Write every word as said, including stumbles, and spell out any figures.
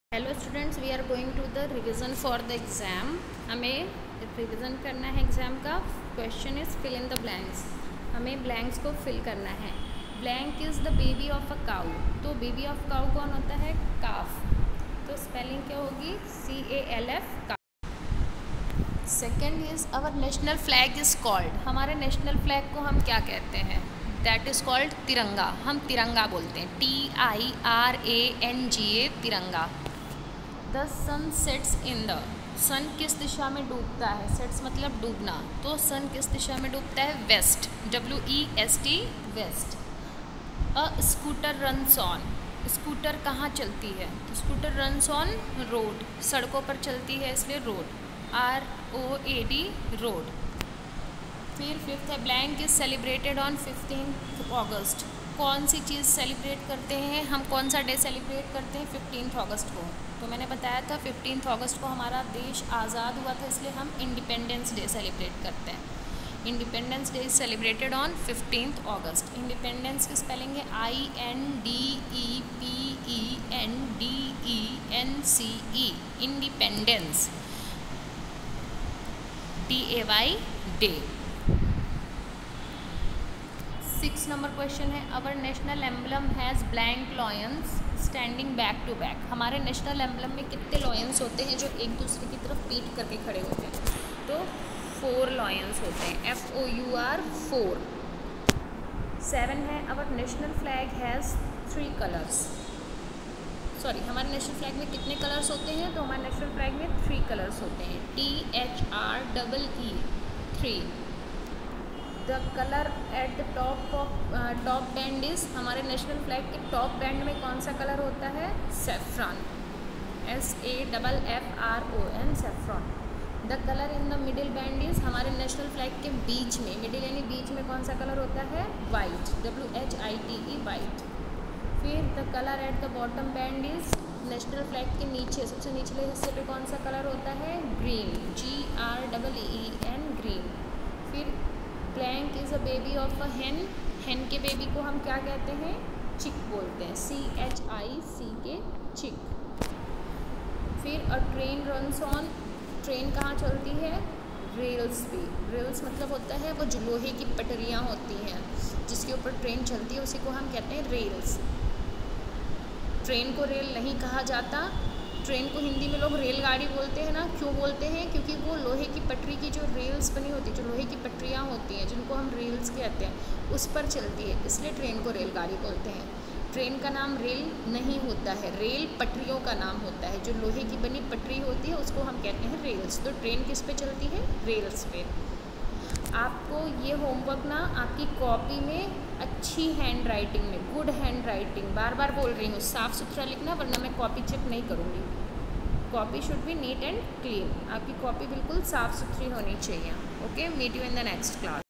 Hello students, we are going to the revision for the exam. हमें revision करना है exam का। Question is fill in the blanks. हमें blanks को fill करना है। Blank is the baby of a cow. तो baby of काऊ कौन होता है? काफ। तो स्पेलिंग क्या होगी? C A L F calf. Second is our national flag is called. हमारे नेशनल फ्लैग को हम क्या कहते हैं? दैट इज़ कॉल्ड तिरंगा। हम तिरंगा बोलते हैं, T I R A N G A, तिरंगा। The sun sets in the. Sun किस दिशा में डूबता है? सेट्स मतलब डूबना। तो सन किस दिशा में डूबता है? West, W E S T, west. A scooter runs on. Scooter कहाँ चलती है? स्कूटर रन्स ऑन रोड, सड़कों पर चलती है इसलिए road, R O A D, road. फिर फिफ्थ है blank is celebrated on fifteen August. कौन सी चीज़ सेलिब्रेट करते हैं हम? कौन सा डे सेलिब्रेट करते हैं? फिफ्टीन अगस्त को। तो मैंने बताया था फिफ्टीन अगस्त को हमारा देश आज़ाद हुआ था, इसलिए हम इंडिपेंडेंस डे सेलिब्रेट करते हैं। Independence day is celebrated on fifteen August. Independence की स्पेलिंग है I N D E P E N D E N C E, independence, D A Y, day. Six number question है our national emblem has blank lions standing back to back. हमारे national emblem में कितने lions होते हैं जो एक दूसरे की तरफ पीट करके खड़े होते हैं? तो फोर लॉयंस होते हैं, F O U R, four. Seven है our national flag has three colours. Sorry, हमारे नेशनल फ्लैग में कितने कलर्स होते हैं? तो हमारे नेशनल फ्लैग में थ्री कलर्स होते हैं, T H R double E, three. The colour at the top of top band is. हमारे नेशनल फ्लैग के टॉप बैंड में कौन सा कलर होता है? Saffron, S A double F R O N, saffron. The colour in the middle band is. हमारे national flag के बीच में, मिडिल यानी बीच में कौन सा कलर होता है? White, W H I T E, white. फिर the colour at the bottom band is. National flag के नीचे, सबसे निचले हिस्से पे कौन सा कलर होता है? Green, G R double E N, green. फिर blank is a baby of a hen. Hen के बेबी को हम क्या कहते हैं? चिक बोलते हैं, C H I C K, chick. फिर a train runs on. Train कहाँ चलती है? रेल्स पे। रेल्स मतलब होता है वो जो लोहे की पटरियाँ होती हैं जिसके ऊपर ट्रेन चलती है, उसी को हम कहते हैं रेल्स। ट्रेन को रेल नहीं कहा जाता। ट्रेन को हिंदी में लोग रेलगाड़ी बोलते हैं ना। क्यों बोलते हैं? क्योंकि वो लोहे की पटरी की जो रेल्स बनी होती है, जो लोहे की पटरियाँ होती हैं जिनको हम रेल्स कहते हैं, उस पर चलती है, इसलिए ट्रेन को रेलगाड़ी बोलते हैं। ट्रेन का नाम रेल नहीं होता है, रेल पटरियों का नाम होता है। जो लोहे की बनी पटरी होती है उसको हम कहते हैं रेल्स। तो ट्रेन किस पे चलती है? रेल्स पे। आपको ये होमवर्क ना आपकी कॉपी में अच्छी हैंड राइटिंग में, गुड हैंड राइटिंग, बार बार बोल रही हूँ, साफ़ सुथरा लिखना, वरना मैं कॉपी चेक नहीं करूँगी। Copy should be neat and clean. आपकी कॉपी बिल्कुल साफ़ सुथरी होनी चाहिए। Okay, meet you in the next class.